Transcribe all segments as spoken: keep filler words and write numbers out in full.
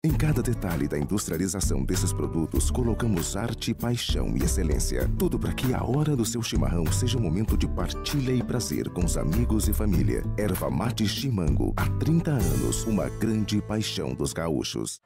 Em cada detalhe da industrialização desses produtos, colocamos arte, paixão e excelência. Tudo para que a hora do seu chimarrão seja um momento de partilha e prazer com os amigos e família. Erva Mate Chimango, há trinta anos, uma grande paixão dos gaúchos.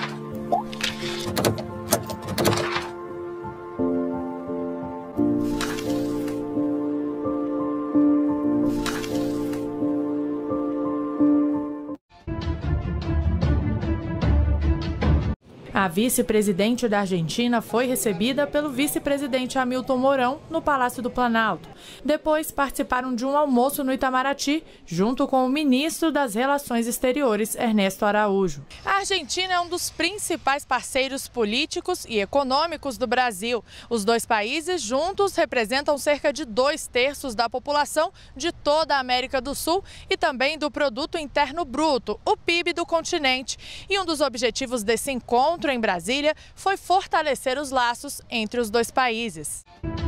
A vice-presidente da Argentina foi recebida pelo vice-presidente Hamilton Mourão no Palácio do Planalto. Depois participaram de um almoço no Itamaraty, junto com o ministro das Relações Exteriores, Ernesto Araújo. A Argentina é um dos principais parceiros políticos e econômicos do Brasil. Os dois países juntos representam cerca de dois terços da população de toda a América do Sul e também do Produto Interno Bruto, o P I B do continente. E um dos objetivos desse encontro em Brasília foi fortalecer os laços entre os dois países.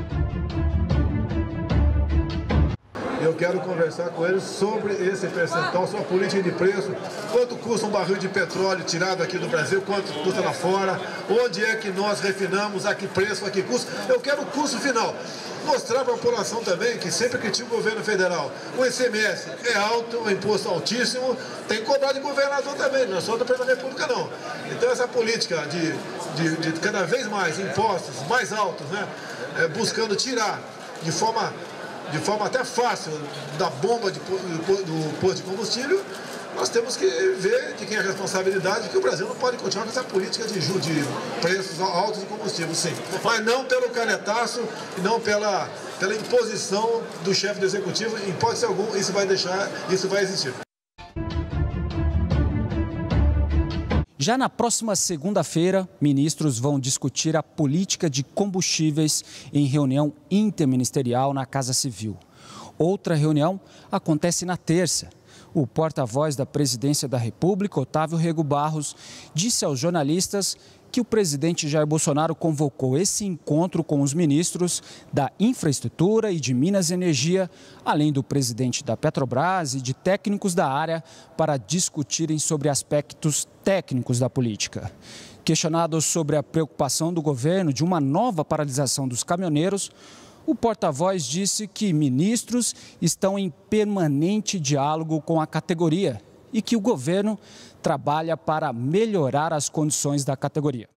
Eu quero conversar com eles sobre esse percentual, sobre a política de preço, quanto custa um barril de petróleo tirado aqui do Brasil, quanto custa lá fora, onde é que nós refinamos, a que preço, a que custo. Eu quero o custo final. Mostrar para a população também que sempre critica o governo federal. O I C M S é alto, o imposto altíssimo, tem que cobrar de governador também, não é só do presidente da República não. Então essa política de, de, de cada vez mais impostos mais altos, né, é, buscando tirar de forma, de forma até fácil da bomba de, do, do posto de combustível, nós temos que ver de quem é a responsabilidade, que o Brasil não pode continuar com essa política de, de preços altos de combustível, sim. Mas não pelo canetaço e não pela, pela imposição do chefe do executivo, em hipótese alguma, isso vai deixar, isso vai existir. Já na próxima segunda-feira, ministros vão discutir a política de combustíveis em reunião interministerial na Casa Civil. Outra reunião acontece na terça. O porta-voz da Presidência da República, Otávio Rego Barros, disse aos jornalistas que o presidente Jair Bolsonaro convocou esse encontro com os ministros da Infraestrutura e de Minas e Energia, além do presidente da Petrobras e de técnicos da área, para discutirem sobre aspectos técnicos da política. Questionado sobre a preocupação do governo de uma nova paralisação dos caminhoneiros, o porta-voz disse que ministros estão em permanente diálogo com a categoria e que o governo trabalha para melhorar as condições da categoria.